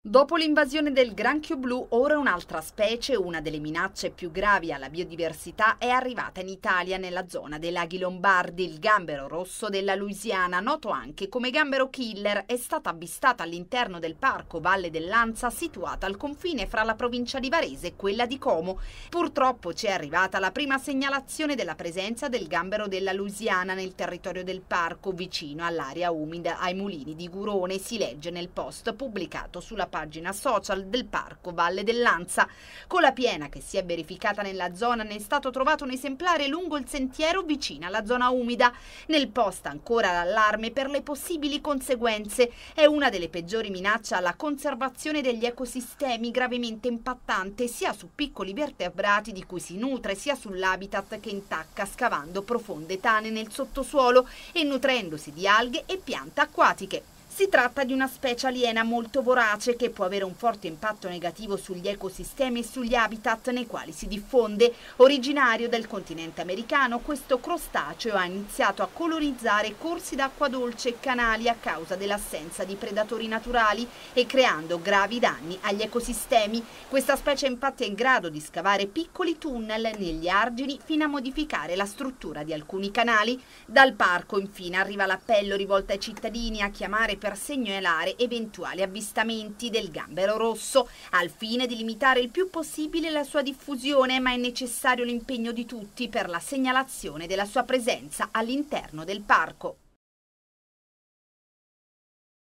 Dopo l'invasione del granchio blu, ora un'altra specie, una delle minacce più gravi alla biodiversità, è arrivata in Italia nella zona dei laghi Lombardi. Il gambero rosso della Louisiana, noto anche come gambero killer, è stata avvistata all'interno del parco Valle dell'Anza, situata al confine fra la provincia di Varese e quella di Como. Purtroppo ci è arrivata la prima segnalazione della presenza del gambero della Louisiana nel territorio del parco, vicino all'area umida ai mulini di Gurone, si legge nel post pubblicato sulla pagina social del parco Valle dell'Anza. Con la piena che si è verificata nella zona, ne è stato trovato un esemplare lungo il sentiero vicino alla zona umida. Nel post ancora l'allarme per le possibili conseguenze. È una delle peggiori minacce alla conservazione degli ecosistemi, gravemente impattante sia su piccoli vertebrati di cui si nutre, sia sull'habitat che intacca scavando profonde tane nel sottosuolo e nutrendosi di alghe e piante acquatiche. Si tratta di una specie aliena molto vorace che può avere un forte impatto negativo sugli ecosistemi e sugli habitat nei quali si diffonde. Originario del continente americano, questo crostaceo ha iniziato a colonizzare corsi d'acqua dolce e canali a causa dell'assenza di predatori naturali e creando gravi danni agli ecosistemi. Questa specie infatti è in grado di scavare piccoli tunnel negli argini fino a modificare la struttura di alcuni canali. Dal parco infine arriva l'appello rivolto ai cittadini a chiamare per segnalare eventuali avvistamenti del gambero rosso al fine di limitare il più possibile la sua diffusione, ma è necessario l'impegno di tutti per la segnalazione della sua presenza all'interno del parco.